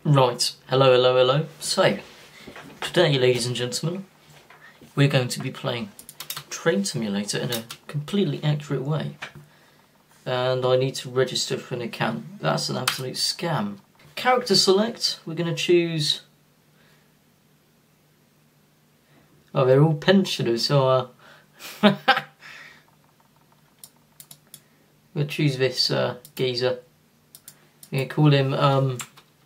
Right, hello. So, today, ladies and gentlemen, we're going to be playing Train Simulator in a completely accurate way. And I need to register for an account. That's an absolute scam. Character select, we're going to choose... Oh, they're all pensioners, so we'll choose this geezer. We're going to call him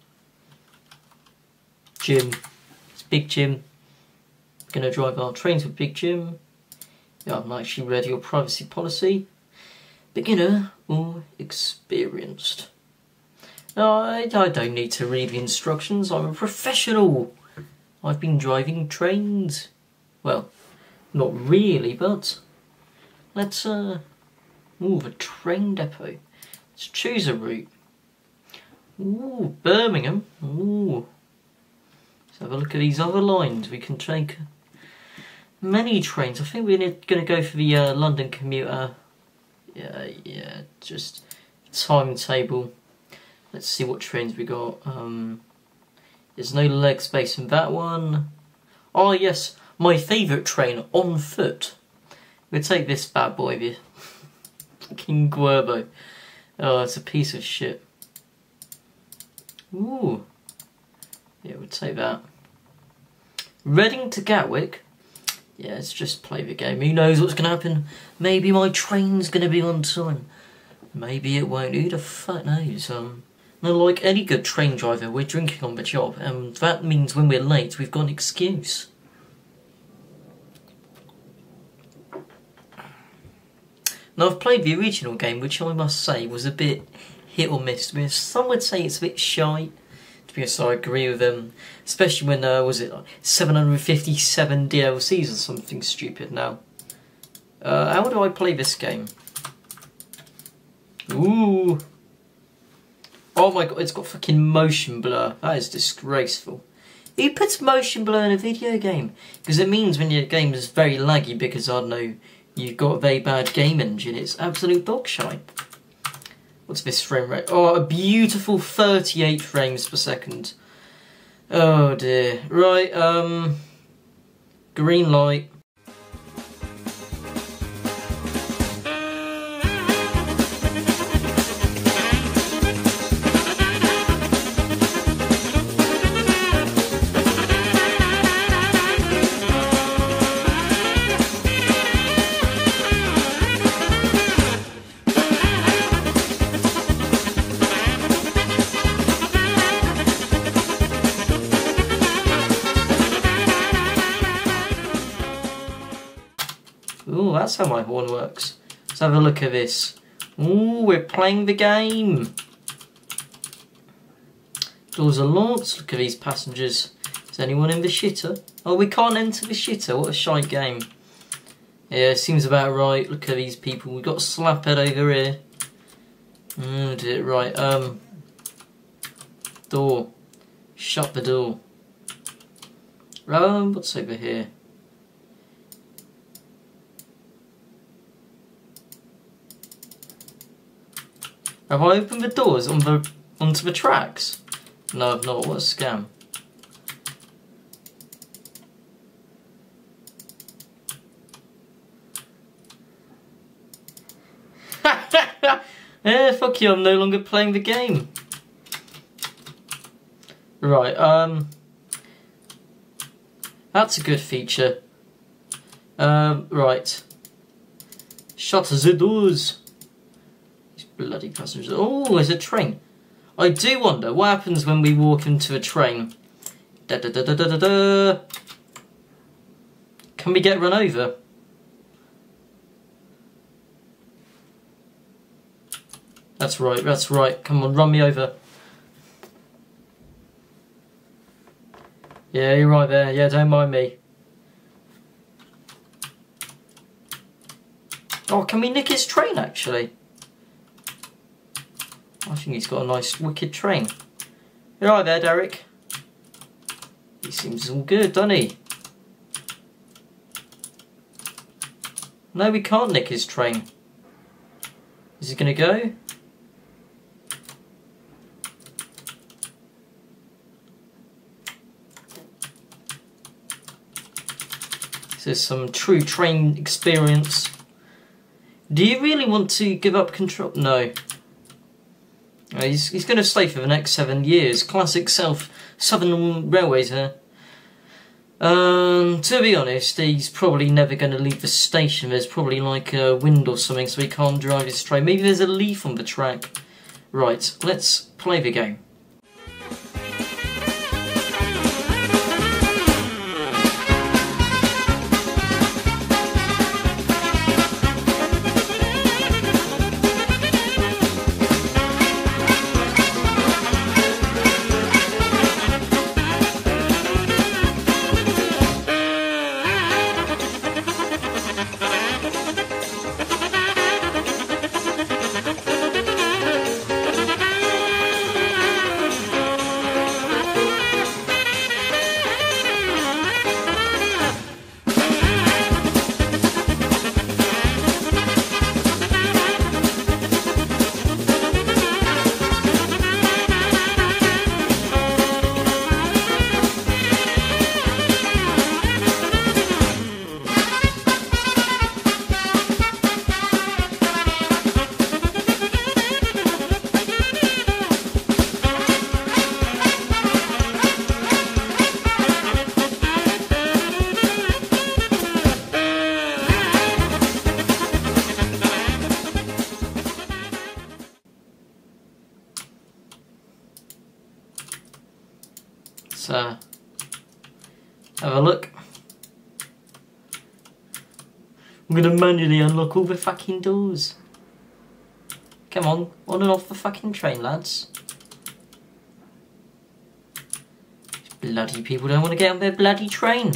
Jim. It's Big Jim. We're going to drive our trains with Big Jim. Yeah, I've not actually read your privacy policy. Beginner or experienced? No, I don't need to read the instructions. I'm a professional. I've been driving trains. Well, not really, but let's move a train depot. Let's choose a route. Ooh, Birmingham. Ooh. Let's have a look at these other lines. We can take many trains. I think we're going to go for the London commuter. Yeah, just timetable. Let's see what trains we got. There's no leg space in that one. Oh yes, my favourite train, on foot. We'll take this bad boy, the fucking Guerbo. Oh, it's a piece of shit. Ooh. Yeah, we'll take that. Reading to Gatwick. Yeah, let's just play the game. Who knows what's going to happen? Maybe my train's going to be on time. Maybe it won't. Who the fuck knows? No, like any good train driver, we're drinking on the job, and that means when we're late, we've got an excuse. Now, I've played the original game, which I must say was a bit hit or miss. Some would say it's a bit shy. To be honest, I agree with them. Especially when, was it like 757 DLCs or something stupid now. How do I play this game? Ooh. Oh my god, it's got fucking motion blur. That is disgraceful. Who puts motion blur in a video game? Because it means when your game is very laggy because, I don't know, you've got a very bad game engine. It's absolute dog shite. What's this frame rate? Oh, a beautiful 38 frames per second. Oh dear. Right, green light. Ooh, that's how my horn works. Let's have a look at this. Ooh, we're playing the game. Doors are locked. Look at these passengers. Is anyone in the shitter? Oh, we can't enter the shitter. What a shite game. Yeah, seems about right. Look at these people. We've got Slaphead over here. Did it right. Door. Shut the door. What's over here? Have I opened the doors onto the tracks? No, I've not. What a scam. Yeah, fuck you, I'm no longer playing the game. Right, that's a good feature. Right. Shut the doors. Bloody passengers. Oh, there's a train. I do wonder what happens when we walk into a train. Da da da da da da da. Can we get run over? That's right, that's right. Come on, run me over. Yeah, you're right there. Yeah, don't mind me. Oh, can we nick his train actually? I think he's got a nice wicked train. You right there, Derek? He seems all good, doesn't he? No, we can't nick his train. Is he going to go? This is some true train experience. Do you really want to give up control? No. He's going to stay for the next 7 years. Classic Southern Railways here. To be honest, he's probably never going to leave the station. There's probably like a wind or something, so he can't drive his train. Maybe there's a leaf on the track. Right, let's play the game. So, have a look. I'm gonna manually unlock all the fucking doors. Come on and off the fucking train, lads. These bloody people don't want to get on their bloody train.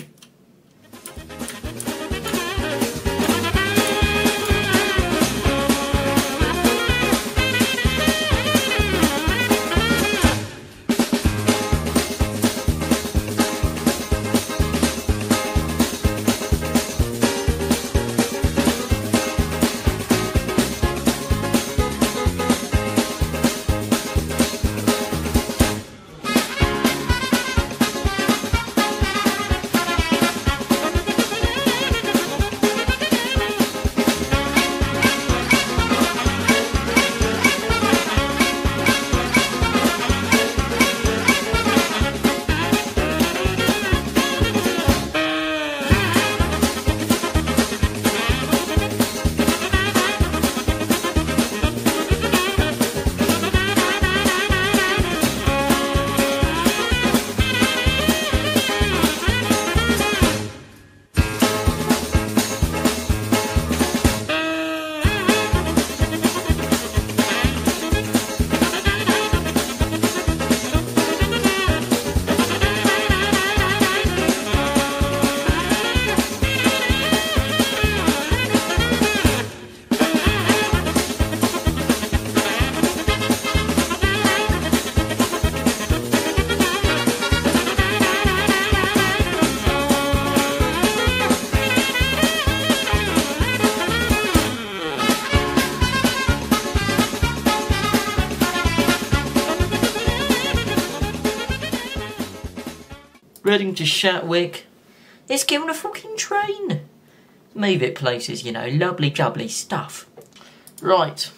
Reading to Shatwick. Let's get on a fucking train. Move it places, you know, lovely jubbly stuff. Right.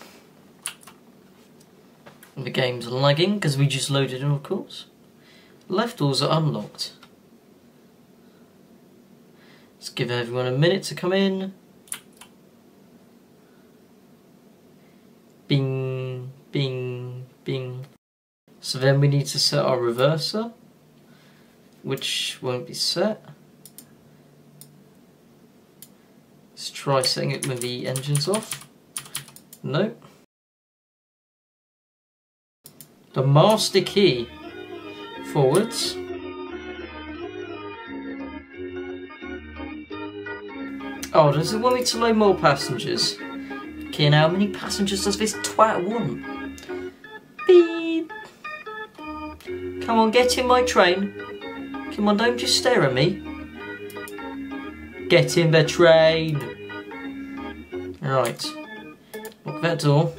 The game's lagging because we just loaded in, of course. Left doors are unlocked. Let's give everyone a minute to come in. Bing, bing, bing. So then we need to set our reverser, which won't be set. Let's try setting it when the engine's off. No. The master key. Forwards. Oh, does it want me to load more passengers? Okay, now how many passengers does this twat want? Beep. Come on, get in my train. Come on, don't just stare at me. Get in the train. Right. Lock that door.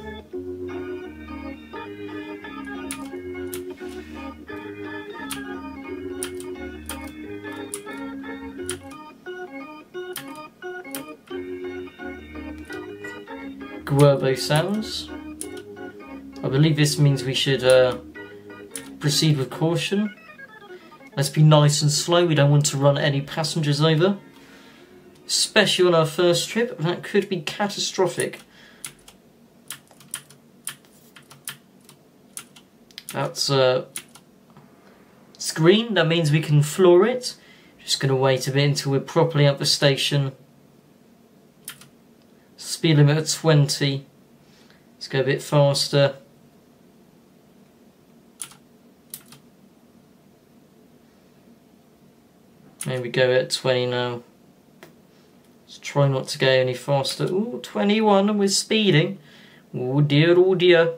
Guerbo sounds. I believe this means we should proceed with caution. Let's be nice and slow, we don't want to run any passengers over. Especially on our first trip, that could be catastrophic. That's it's green, that means we can floor it. Just going to wait a bit until we're properly at the station. Speed limit of 20. Let's go a bit faster. Maybe go at 20 now. Let's try not to go any faster. Ooh, 21 and we're speeding. Oh dear, oh dear.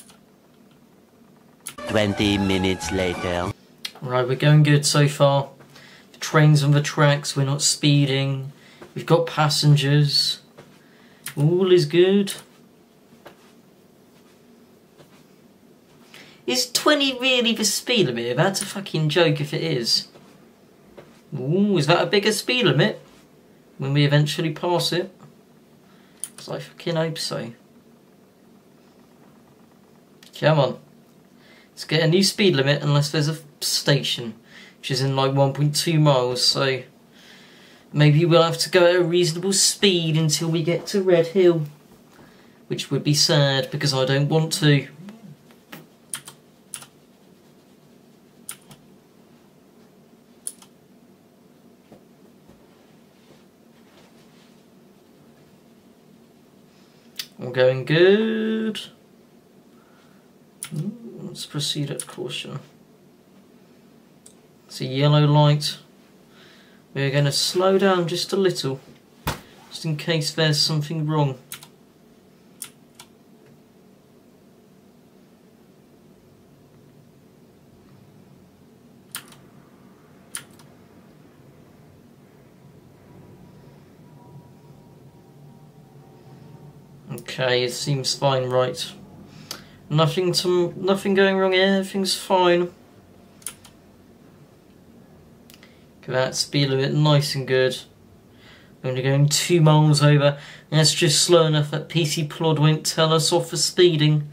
20 minutes later. Right, we're going good so far. The train's on the tracks, we're not speeding. We've got passengers. All is good. Is 20 really the speed limit? That's a fucking joke if it is. Ooh, is that a bigger speed limit? When we eventually pass it? Because I fucking hope so. Come on. Let's get a new speed limit unless there's a station. Which is in like 1.2 miles, so... maybe we'll have to go at a reasonable speed until we get to Red Hill. Which would be sad, because I don't want to. All going good. Let's proceed at caution. It's a yellow light. We're going to slow down just a little, just in case there's something wrong. Okay, it seems fine, right? Nothing going wrong here, everything's fine. Get that speed limit nice and good. We're only going 2 miles over. That's just slow enough that PC Plod won't tell us off for speeding.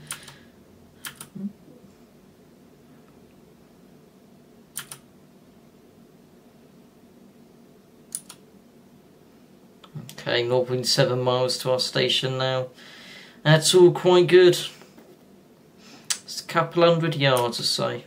Okay, 0.7 miles to our station now. That's all quite good. It's a couple hundred yards or so.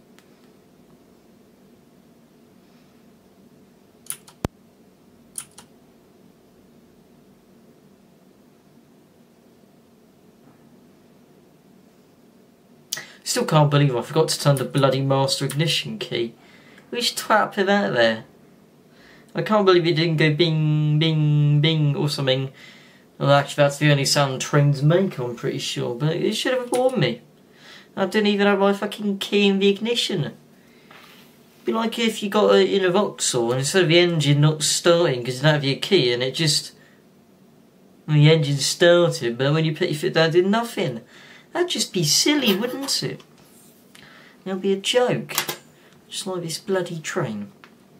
Still can't believe I forgot to turn the bloody master ignition key. Which twat put that there? I can't believe it didn't go bing, bing, bing or something. Well, actually, that's the only sound trains make, I'm pretty sure. But it should have warned me. I didn't even have my fucking key in the ignition. It'd be like if you got it in a Vauxhall and instead of the engine not starting because you don't have your key and it just... the engine started, but when you put your foot down, it did nothing. That'd just be silly, wouldn't it? It'll be a joke. Just like this bloody train.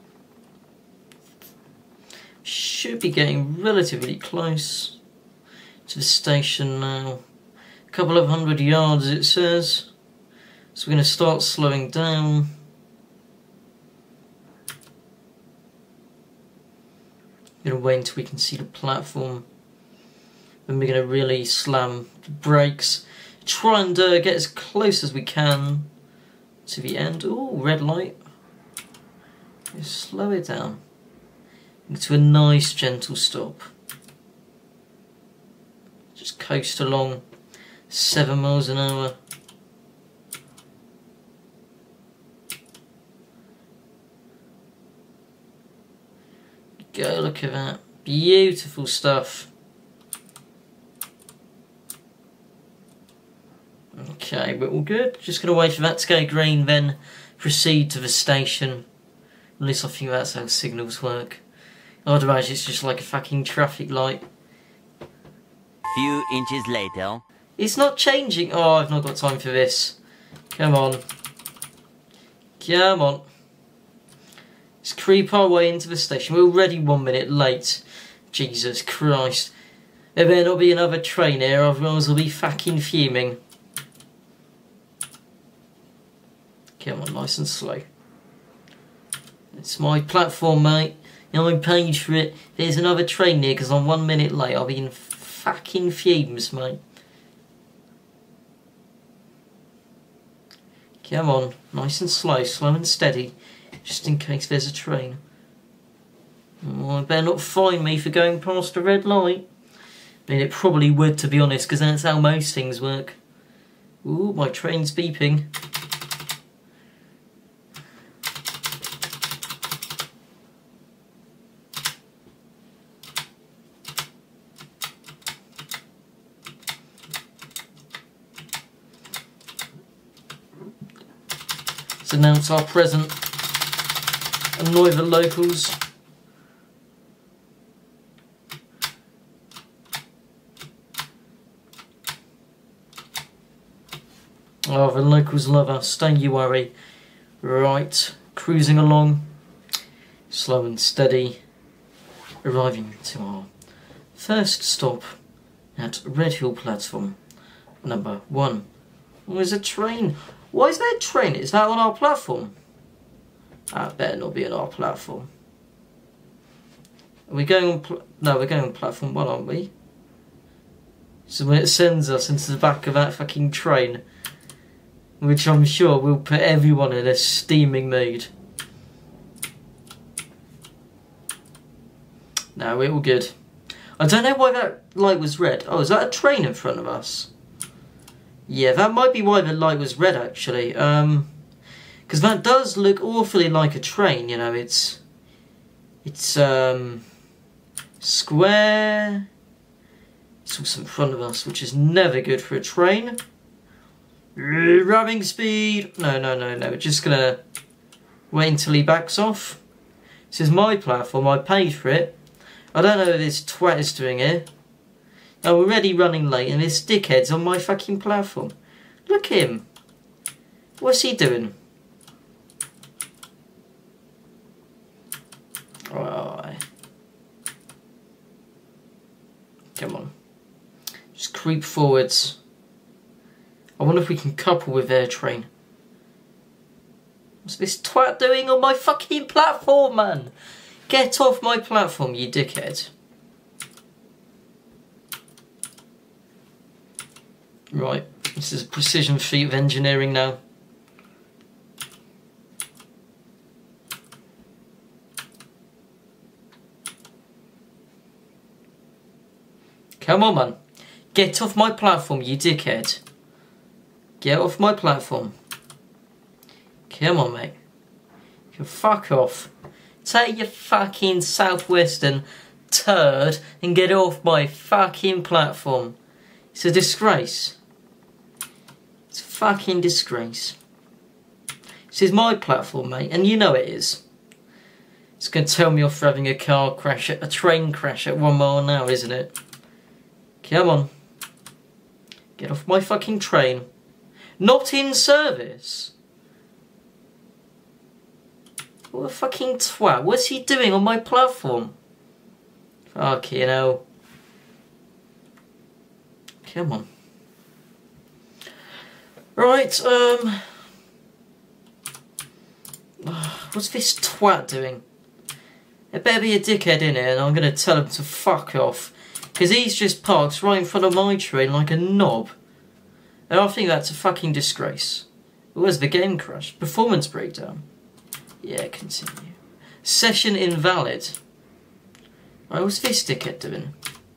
Should be getting relatively close to the station now. A couple of 100 yards it says. So we're going to start slowing down. We're going to wait until we can see the platform. Then we're going to really slam the brakes. Try and get as close as we can to the end. Ooh, red light. Just slow it down. To a nice gentle stop. Just coast along 7 miles an hour. Go, look at that. Beautiful stuff. Okay, we're all good. Just going to wait for that to go green, then proceed to the station. At least I think that's how signals work. Otherwise it's just like a fucking traffic light. Few inches later. It's not changing. Oh, I've not got time for this. Come on. Come on. Let's creep our way into the station. We're already 1 minute late. Jesus Christ. There better not be another train here, otherwise I'll be fucking fuming. Come on, nice and slow. It's my platform, mate. You know, I paid for it. There's another train here because I'm 1 minute late. I'll be in fucking fumes, mate. Come on, nice and slow and steady, just in case there's a train. Oh, better not fine me for going past a red light. I mean, it probably would, to be honest, because that's how most things work. Ooh, my train's beeping. Let's announce our present. Annoy the locals. Oh, the locals love us, don't you worry. Right, cruising along, slow and steady, arriving to our first stop at Red Hill platform number 1. Oh, there's a train. Why is there a train? Is that on our platform? That better not be on our platform. Are we going on no, we're going on platform 1, aren't we? So when it sends us into the back of that fucking train, which I'm sure will put everyone in a steaming mood. No, we're all good. I don't know why that light was red. Oh, is that a train in front of us? Yeah, that might be why the light was red, actually. Because that does look awfully like a train, you know. It's square. It's also in front of us, which is never good for a train. Ramming speed. No. We're just gonna wait until he backs off. This is my platform. I paid for it. I don't know what this twat is doing here. I'm already running late, and this dickhead's on my fucking platform. Look at him. What's he doing? Right. Come on. Just creep forwards. I wonder if we can couple with their train. What's this twat doing on my fucking platform, man? Get off my platform, you dickhead. Right, this is a precision feat of engineering now. Come on, man. Get off my platform, you dickhead. Get off my platform. Come on, mate. You can fuck off. Take your fucking southwestern turd and get off my fucking platform. It's a disgrace. It's a fucking disgrace. This is my platform, mate, and you know it is. It's going to tell me off for having a car crash, a train crash at 1 mile an hour, isn't it? Come on. Get off my fucking train. Not in service. What a fucking twat. What's he doing on my platform? Fucking hell. Come on. Right, what's this twat doing? There better be a dickhead in here and I'm going to tell him to fuck off. Because he's just parked right in front of my train like a knob. And I think that's a fucking disgrace. Where's the game crash? Performance breakdown. Yeah, continue. Session invalid. Right, what's this dickhead doing?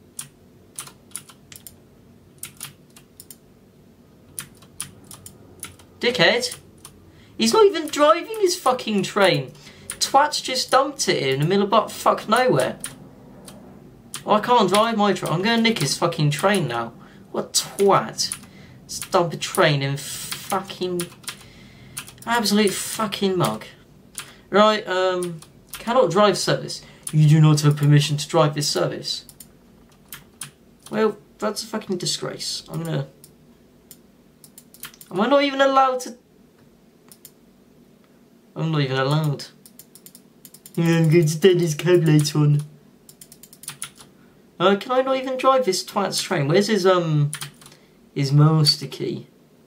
Dickhead? He's not even driving his fucking train. Twat's just dumped it here in the middle of butt fuck nowhere. I can't drive my train. I'm going to nick his fucking train now. What twat. Let's dump a train in fucking... absolute fucking mug. Right, cannot drive service. You do not have permission to drive this service. Well, that's a fucking disgrace. I'm gonna... Am I not even allowed to... I'm not even allowed. Yeah, I'm going to turn this cab light on. Can I not even drive this twat's train? Where's his master key?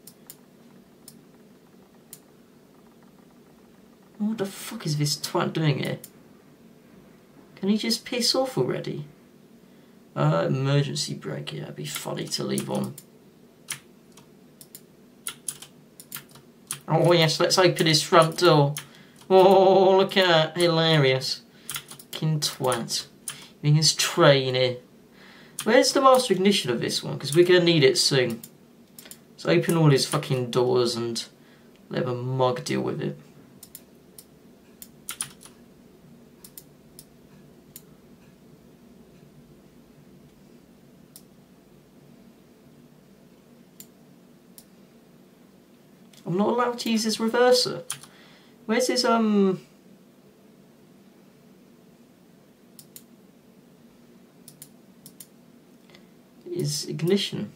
What the fuck is this twat doing here? Can he just piss off already? Emergency brake, yeah, it'd be funny to leave on. Oh yes, let's open his front door. Oh, look at that, hilarious. Fucking twat. Using his train here. Where's the master ignition of this one? Because we're going to need it soon. Let's open all his fucking doors and let a mug deal with it. I'm not allowed to use his reverser. Where's his his ignition?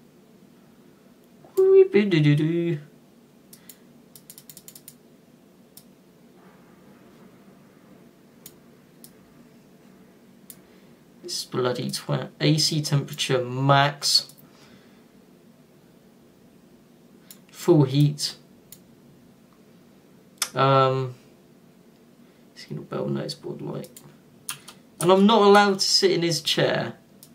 This bloody twat. AC temperature max. Full heat. Signal bell notice board light. And I'm not allowed to sit in his chair.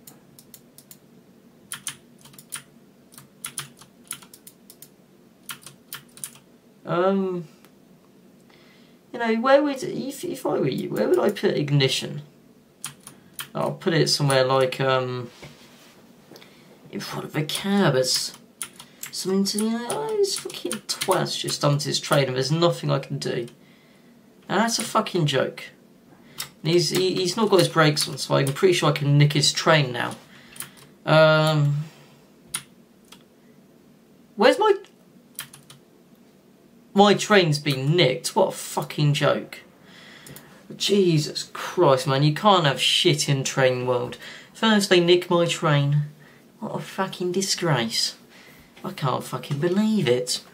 You know, where would, if I were you, where would I put ignition? I'll put it somewhere like, in front of a cab as something to, you know, oh, this fucking twat's just dumped his train and there's nothing I can do. Now that's a fucking joke. And he's not got his brakes on, so I'm pretty sure I can nick his train now. Where's my train's been nicked? What a fucking joke. Jesus Christ, man, you can't have shit in train world. First they nick my train. What a fucking disgrace. I can't fucking believe it.